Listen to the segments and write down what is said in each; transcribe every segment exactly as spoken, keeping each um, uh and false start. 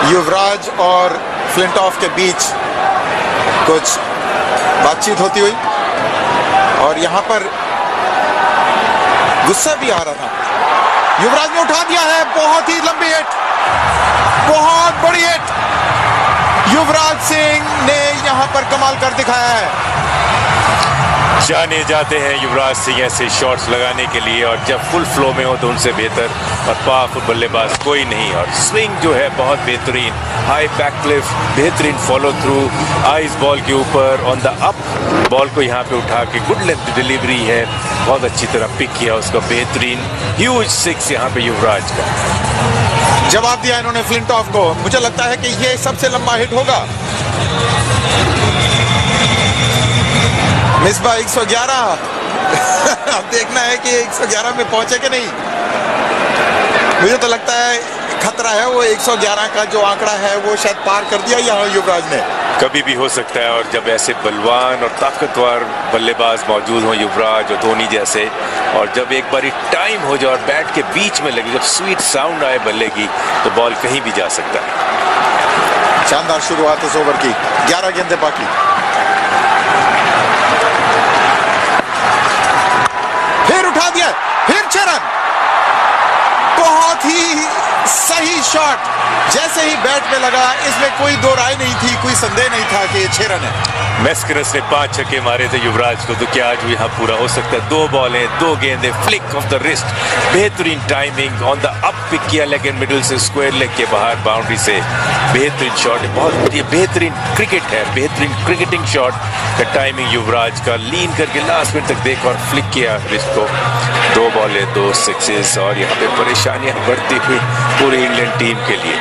युवराज और फ्लिंटॉफ के बीच कुछ बातचीत होती हुई और यहां पर गुस्सा भी आ रहा था। युवराज ने उठा दिया है, बहुत ही लंबी हिट, बहुत बड़ी हिट। युवराज सिंह ने यहां पर कमाल कर दिखाया है। जाने जाते हैं युवराज सिंह ऐसे शॉट्स लगाने के लिए, और जब फुल फ्लो में हो तो उनसे बेहतर और पावरफुल बल्लेबाज कोई नहीं। और स्विंग जो है बहुत बेहतरीन, हाई बैक क्लिफ, बेहतरीन फॉलो थ्रू, आइस बॉल के ऊपर ऑन द अप, बॉल को यहाँ पे उठा के गुड लेंथ डिलीवरी है, बहुत अच्छी तरह पिक किया उसका, बेहतरीन ह्यूज सिक्स यहाँ पे युवराज का। जवाब दिया इन्होंने फ्लिंटॉफ को। मुझे लगता है कि ये सबसे लंबा हिट होगा। मिसबा एक सौ ग्यारह। अब देखना है कि एक सौ ग्यारह में पहुंचे कि नहीं। मुझे तो लगता है खतरा है, वो एक सौ ग्यारह का जो आंकड़ा है वो शायद पार कर दिया यहाँ युवराज ने। कभी भी हो सकता है, और जब ऐसे बलवान और ताकतवर बल्लेबाज मौजूद हों, युवराज और धोनी जैसे, और जब एक बारी टाइम हो जाए और बैट के बीच में लगे, जब स्वीट साउंड आए बल्ले की, तो बॉल कहीं भी जा सकता है। शानदार शुरुआत इस ओवर की। ग्यारह गेंदें बाकी। फिर उठा दिया, फिर छह रन। बहुत ही सही शॉट, जैसे ही बैट में लगा इसमें कोई दो राय नहीं थी, कोई संदेह नहीं था कि ये छह रन है। मैस्करस ने पांच छक्के मारे थे युवराज को, तो क्या आज भी यहाँ पूरा हो सकता है। दो बॉलें, दो गेंदें, फ्लिक ऑफ द रिस्ट, बेहतरीन timing, on the up pick किया, लेकिन मिडिल से स्क्वायर लेग के बाहर बाउंड्री से बेहतरीन शॉट है। बहुत बेहतरीन क्रिकेट है, बेहतरीन क्रिकेटिंग शॉट का टाइमिंग युवराज का, लीन करके लास्ट मिनट तक देखा और फ्लिक किया रिस्ट को। दो बॉलें, दो सिक्सेस, और यहाँ पे परेशानियां बढ़ती हुई पूरी इंग्लैंड टीम के लिए।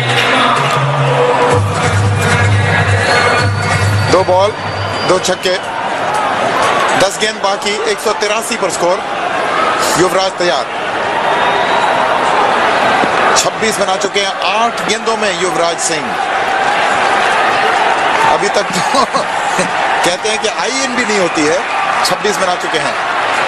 दो बॉल, दो छक्के, दस गेंद बाकी, एक सौ तिरासी पर स्कोर। युवराज तैयार, छब्बीस बना चुके हैं आठ गेंदों में युवराज सिंह। अभी तक तो कहते हैं कि आई इन भी नहीं होती है, छब्बीस बना चुके हैं।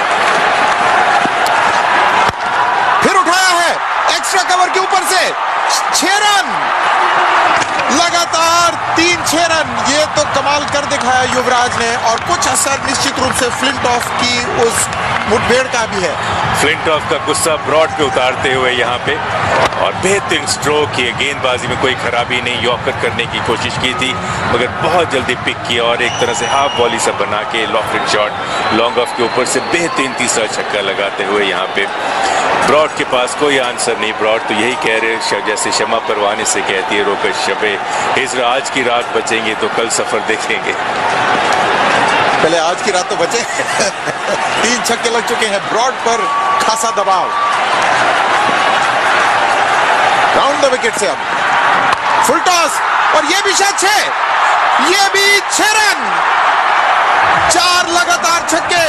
फिर उठाया है एक्स्ट्रा कवर के ऊपर से, छह रन, लगातार तीन छह रन। ये तो कमाल कर दिखाया युवराज ने, और कुछ असर निश्चित रूप से फ्लिंटॉफ की उस मुठभेड़ का भी है। फ्लिंटॉफ का गुस्सा ब्रॉड पे उतारते हुए यहाँ पे, और बेहतरीन स्ट्रोक किए, गेंदबाजी में कोई खराबी नहीं, यॉर्कर करने की कोशिश की थी मगर बहुत जल्दी पिक किया, और एक तरह से हाफ बॉली सा बना के लॉफ्टेड शॉट लॉन्ग ऑफ के ऊपर से बेहतरीन तीसरा छक्का लगाते हुए यहाँ पे ब्रॉड के पास कोई आंसर नहीं। ब्रॉड तो यही कह रहे, जैसे शमा परवाने से कहती है रोकर शबे, हिजर आज की रात बचेंगे तो कल सफर देखेंगे। पहले आज की रात तो बचे। तीन छक्के लग चुके हैं, ब्रॉड पर खासा दबाव। राउंड द विकेट से अब फुल टॉस, और ये भी शायद छह, ये भी छह रन, चार लगातार छक्के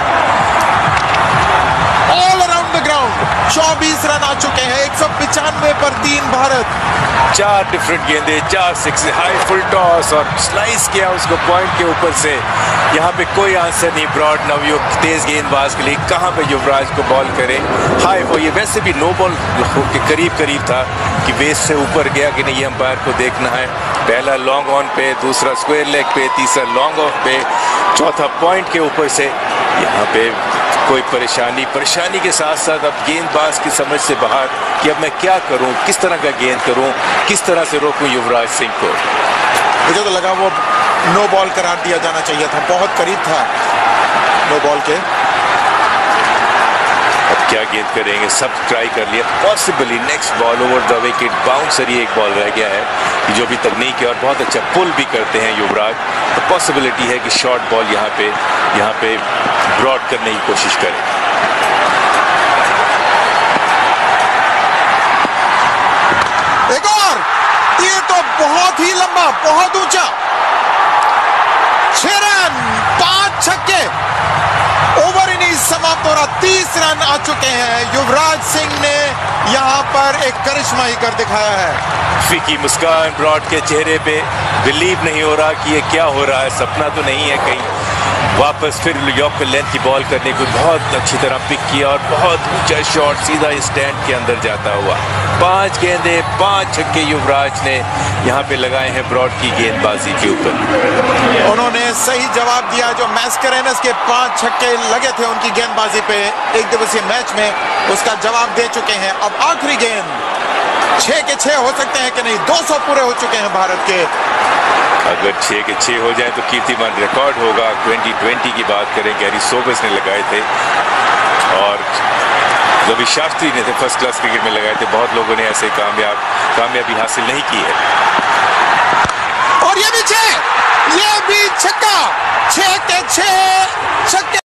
ऑल अराउंड द ग्राउंड। चौबीस रन आ चुके हैं, एक सौ पिचानवे पर तीन भारत। चार डिफरेंट गेंदे, चार सिक्स, हाई फुल टॉस और स्लाइस किया उसको पॉइंट के ऊपर से। यहाँ पे कोई आंसर नहीं ब्रॉड नवयुक्त तेज गेंदबाज के लिए, कहाँ पे युवराज को बॉल करे। हाई वो ये वैसे भी नो बॉल के करीब करीब था कि बेस से ऊपर गया कि नहीं, अंपायर को देखना है। पहला लॉन्ग ऑन पे, दूसरा स्क्वायर लेग पे, तीसरा लॉन्ग ऑफ पे, चौथा पॉइंट के ऊपर से। यहाँ पे कोई परेशानी परेशानी के साथ साथ अब गेंदबाज की समझ से बाहर कि अब मैं क्या करूं, किस तरह का गेंद करूं, किस तरह से रोकूं युवराज सिंह को। मुझे तो लगा वो नो बॉल करार दिया जाना चाहिए था, बहुत करीब था नो बॉल के। अब क्या गेंद करेंगे, सब ट्राई कर लिया, possibly next ball over the wicket, bouncer ही एक बॉल रह गया है जो भी तकनीक है, और बहुत अच्छा पुल भी करते हैं युवराज। तो पॉसिबिलिटी है कि शॉर्ट बॉल यहाँ पे यहाँ पे ब्रॉड करने की कोशिश करें। एक और, ये तो बहुत ही लंबा, बहुत ऊंचा, छह रन, पांच छक्के, ओवर इनिंग्स समाप्त हो रहा, तीस रन आ चुके हैं। युवराज सिंह ने यहां पर एक करिश्मा ही कर दिखाया है। फीकी मुस्कान ब्रॉड के चेहरे पे, बिलीव नहीं हो रहा कि ये क्या हो रहा है, सपना तो नहीं है कहीं। वापस फिर यॉर्कर लेंथ की बॉल करने को बहुत अच्छी तरह पिक किया और बहुत ऊंचा शॉट सीधा स्टैंड के अंदर जाता हुआ। पांच गेंदे पांच छक्के युवराज ने यहाँ पे लगाए हैं ब्रॉड की गेंदबाजी के ऊपर। उन्होंने सही जवाब दिया। जो मैस्करेनस के पांच छक्के लगे थे उनकी गेंदबाजी पे एक दिवसीय मैच में, उसका जवाब दे चुके हैं। अब आखिरी गेंद, छह के छह हो सकते हैं कि नहीं। दो सौ पूरे हो चुके हैं भारत के। अगर छह के छह हो जाए तो कीर्तिमान रिकॉर्ड होगा। ट्वेंटी ट्वेंटी की बात करें, गैरी सोबर्स ने लगाए थे और रवि शास्त्री ने थे फर्स्ट क्लास क्रिकेट में लगाए थे। बहुत लोगों ने ऐसे कामयाब कामयाबी हासिल नहीं की है। और ये भी छह, ये भी छक्का, छह के छह छक्के।